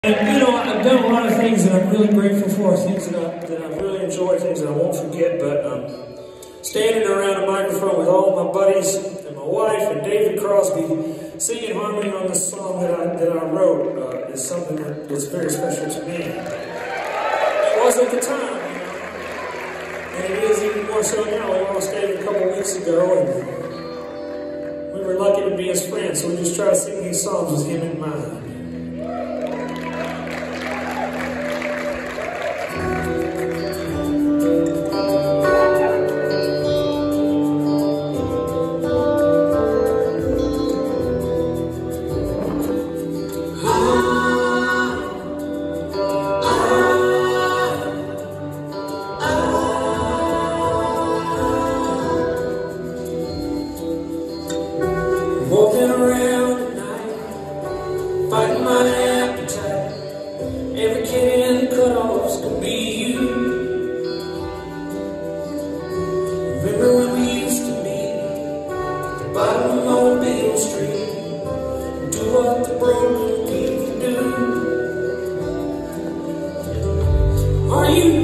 And, you know, I've done a lot of things that I'm really grateful for, things that I've really enjoyed, things that I won't forget, but standing around a microphone with all of my buddies and my wife and David Crosby singing harmony on this song that I wrote is something that was very special to me. It was at the time, you know, and it is even more so now. We lost David a couple weeks ago, and we were lucky to be his friends, so we just try to sing these songs with him in mind. Walking around at night, fighting my appetite. Every can cutoff's could be you. Remember when we used to meet at the bottom of Mobile Street and do what the broken people do? Are you